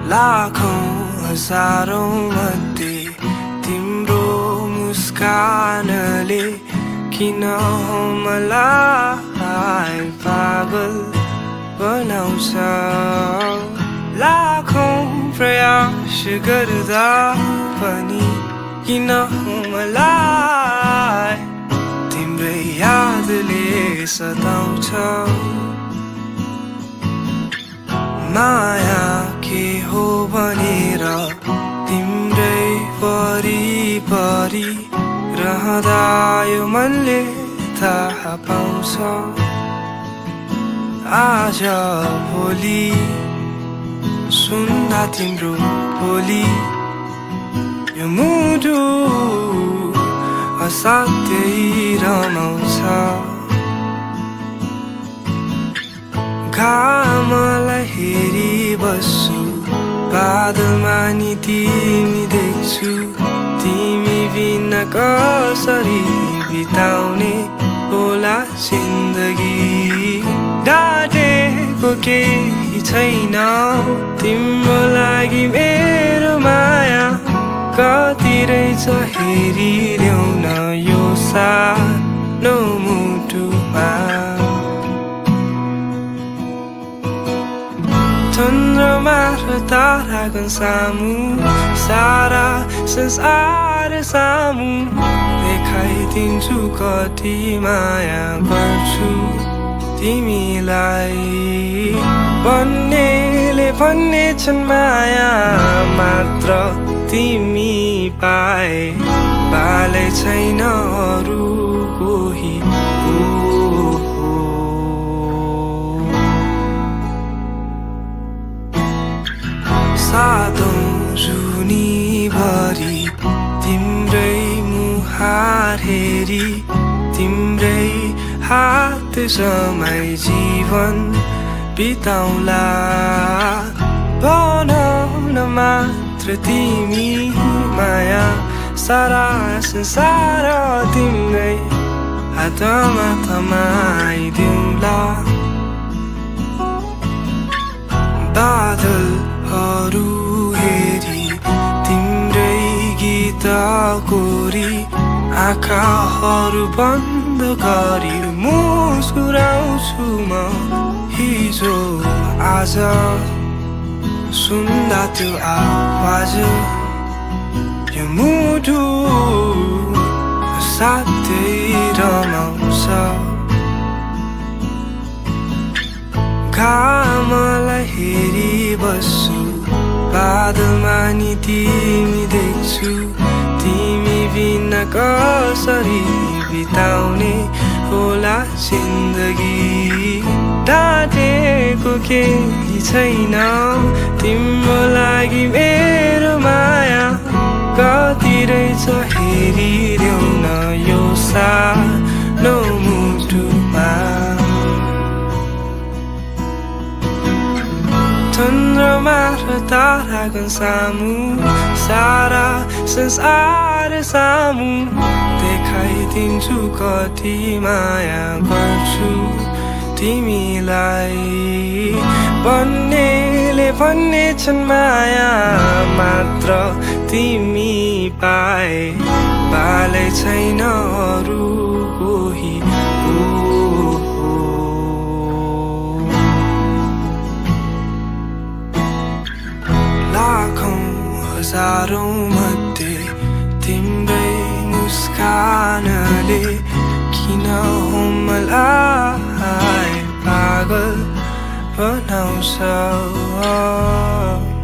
लाखौं हजारौं मध्ये तिम्रो मुस्कानले किन मलाई पागल बनाउँछ। लाखौं प्रयास गर्दा पनि किन मलाई तिम्रै यादले सताउँछ। माया के हो भनेर तिम्रै वरिपरि रहँदा यो मनले थाहा पाउँछ। आज भोलि सुन्दा तिम्रो बोली यो मुटु असाध्यै रमाउँछ। घामलाई हेरी बस्छु बादलमा नि तिमी देख्छु। तिमी बिना कसरी बिताउने होला जिन्दगी। डाटेको केही छैन तिम्रो लागि मेरो माया। कति रहेछ हेरिदेऊ न यो सानो मुटुमा। चन्द्रमा र ताराको सामु सारा संसार सामु देखाइदिन्छु कति माया गर्छु तिमीलाई। भन्नेले भन्नेछन् माया मात्र तिमी पाए बालै छैन अरू कोही। सातौं जुनीभरि तिम्रै मुहार हेरी तिम्रै हात समाई जीवन बिताउला। बनाउन मात्र तिमी माया सारा संसार तिम्रै हातमा थमाइदिउँला। बादलहरू हेरी तिम्रै गीत कोरी आँखाहरू बन्द गरी मुस्कुराउँछु म। हिजो आज सुन्दा त्यो आवाज यो मुटु असाध्यै रमाउँछ। घामलाई हेरी बस्छु बादलमा नि तिमी देख्छु। तिमी बिना कसरी बिताउने होला जिन्दगी। डाटेको केही छैन तिम्रो लागि मेरो माया। कति रहेछ हेरिदेऊ न यो सानो मुटुमा। चन्द्रमा र ताराको सामु सारा संसार सामु देखाइदिन्छु कति माया गर्छु तिमीलाई। भन्नेले भन्नेछन् माया मात्र तिमी पाए बालै छैन अरू कोही। लाखौं हजारौं मध्ये तिम्रै मुस्कानले किन मलाई पागल बनाउँछ।